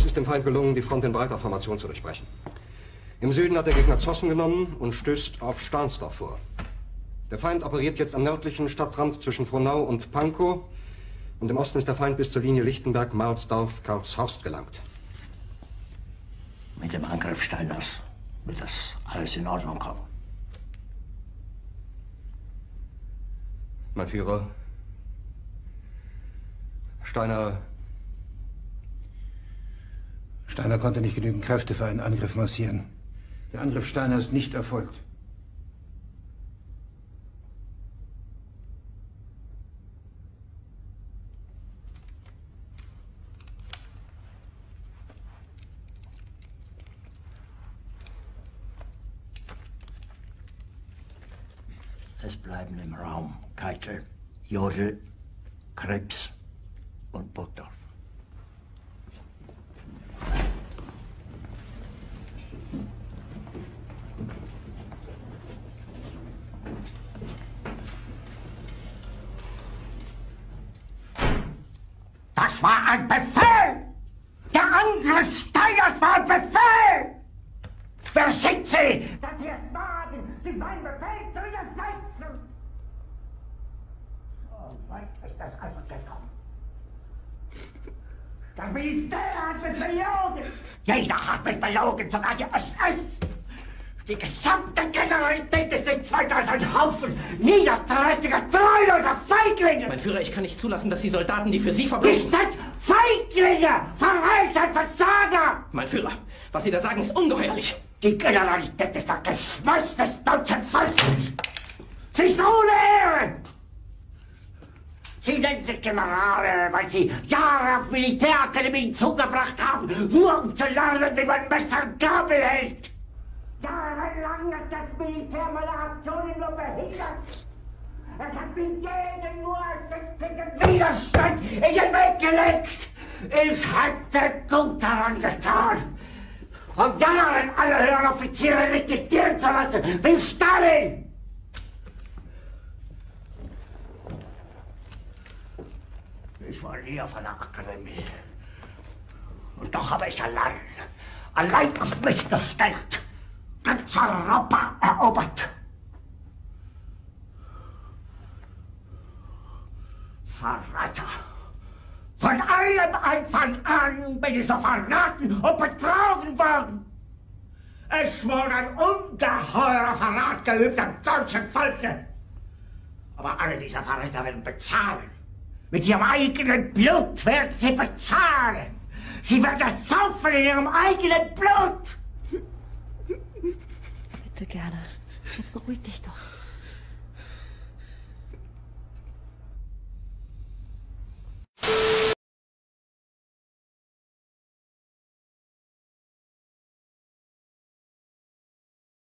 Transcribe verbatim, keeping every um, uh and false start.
Es ist dem Feind gelungen, die Front in breiter Formation zu durchbrechen. Im Süden hat der Gegner Zossen genommen und stößt auf Stahnsdorf vor. Der Feind operiert jetzt am nördlichen Stadtrand zwischen Frohnau und Pankow. Und im Osten ist der Feind bis zur Linie Lichtenberg-Marsdorf-Karlshorst gelangt. Mit dem Angriff Steiners wird das alles in Ordnung kommen. Mein Führer, Steiner... Steiner konnte nicht genügend Kräfte für einen Angriff massieren. Der Angriff Steiner ist nicht erfolgt. Es bleiben im Raum Keitel, Jodl, Krebs und Burgdorf. Das war ein Befehl! Der Angriff Steiners war ein Befehl! Wer sind Sie, dass Sie es wagen, sich meinen Befehl zu widersetzen? So weit ist das also gekommen. Das Militär hat mich belogen! Jeder hat mich belogen, sogar die S S! Die gesamte Generalität ist nichts weiter als ein Haufen niederträchtiger, treuloser Feiglinge! Mein Führer, ich kann nicht zulassen, dass die Soldaten, die für Sie verbrechen... Nicht als Feiglinge! Verräter, Versager! Mein Führer, was Sie da sagen, ist ungeheuerlich! Die Generalität ist das Geschmeiß des deutschen Volkes! Sie ist ohne Ehre! Sie nennen sich Generale, weil Sie Jahre auf Militärakademien zugebracht haben, nur um zu lernen, wie man Messer und Gabel hält! Jahrelang hat das Militär meine Aktionen nur behindert. Es hat mir jeden nur ersichtlichen Widerstand in den Weg gelegt. Ich hätte gut daran getan, von Jahren alle höheren Offiziere liquidieren zu lassen, wie Stalin. Ich war nie auf einer Akademie. Und doch habe ich allein, allein auf mich gestellt, ganz Europa erobert. Verräter! Von allem Anfang an bin ich so verraten und betrogen worden. Es wurde ein ungeheurer Verrat geübt am deutschen Volke. Aber alle diese Verräter werden bezahlen. Mit ihrem eigenen Blut werden sie bezahlen. Sie werden das saufen in ihrem eigenen Blut. Bitte gerne. Jetzt beruhig dich doch.